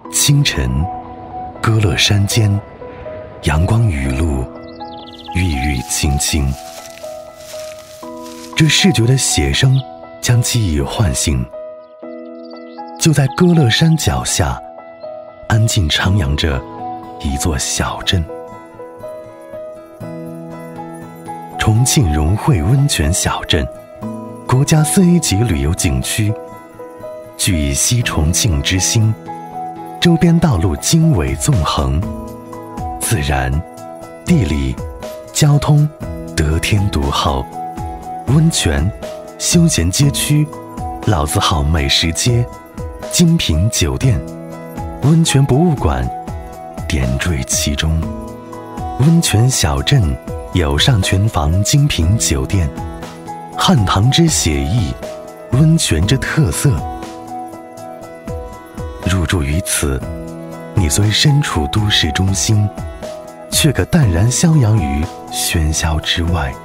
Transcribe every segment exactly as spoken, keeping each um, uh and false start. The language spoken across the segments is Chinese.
清晨，歌乐山间，阳光雨露，郁郁青青。这视觉的写生将记忆唤醒。就在歌乐山脚下，安静徜徉着一座小镇。重庆荣汇温泉小镇，国家四 A 级旅游景区，居于西重庆之心，周边道路经纬纵横，自然、地理、交通得天独厚。温泉、休闲街区、老字号美食街、精品酒店、温泉博物馆点缀其中。温泉小镇有上泉房精品酒店，汉唐之写意，温泉之特色。入住于此，你虽身处都市中心，却可淡然逍遥于喧嚣之外。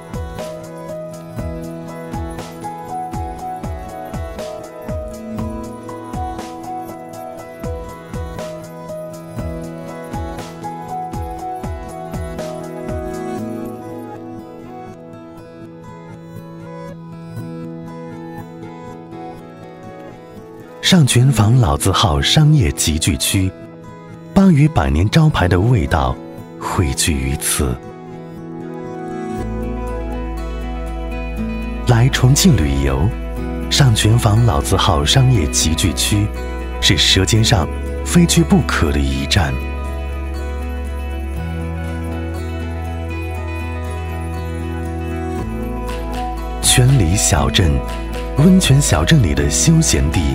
上泉坊老字号商业集聚区，巴渝百年招牌的味道汇聚于此。来重庆旅游，上泉坊老字号商业集聚区是舌尖上非去不可的一站。泉里小镇，温泉小镇里的休闲地。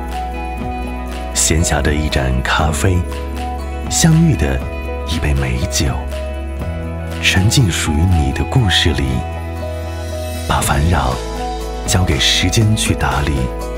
闲暇的一盏咖啡，相遇的一杯美酒，沉浸属于你的故事里，把烦扰交给时间去打理。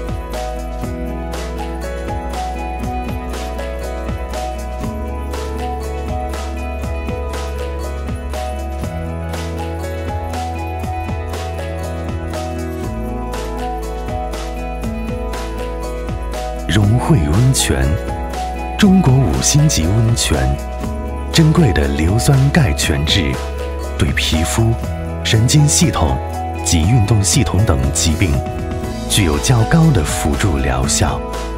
荣汇温泉，中国五星级温泉，珍贵的硫酸钙泉质，对皮肤、神经系统及运动系统等疾病具有较高的辅助疗效。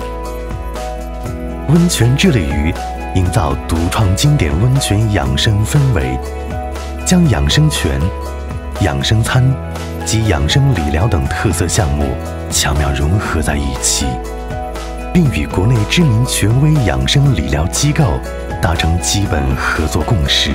温泉致力于营造独创经典温泉养生氛围，将养生泉、养生餐及养生理疗等特色项目巧妙融合在一起，并与国内知名权威养生理疗机构达成基本合作共识。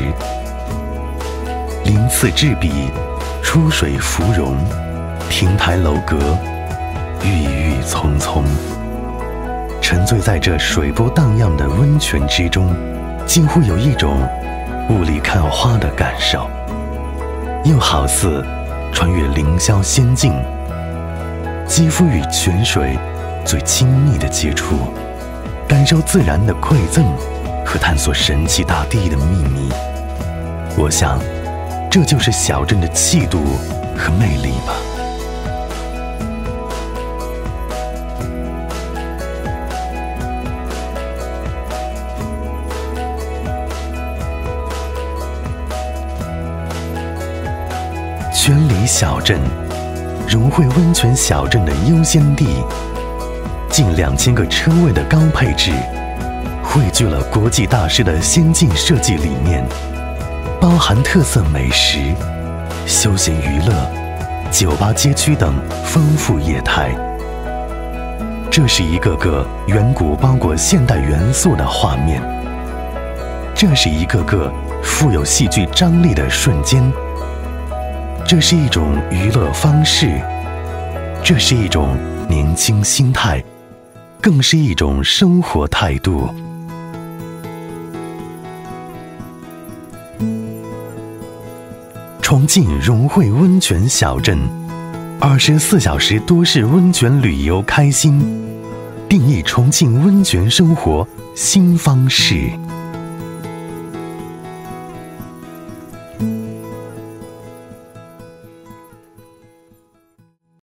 鳞次栉比，出水芙蓉，亭台楼阁，郁郁葱葱。沉醉在这水波荡漾的温泉之中，几乎有一种雾里看花的感受，又好似穿越凌霄仙境，肌肤与泉水最亲密的接触，感受自然的馈赠和探索神奇大地的秘密。我想，这就是小镇的气度和魅力吧。泉里小镇，荣汇温泉小镇的优先地，近两千个车位的高配置，汇聚了国际大师的先进设计理念，包含特色美食、休闲娱乐、酒吧街区等丰富业态。这是一个个远古包裹现代元素的画面，这是一个个富有戏剧张力的瞬间。这是一种娱乐方式，这是一种年轻心态，更是一种生活态度。重庆荣汇温泉小镇，二十四小时都市温泉旅游开心，定义重庆温泉生活新方式。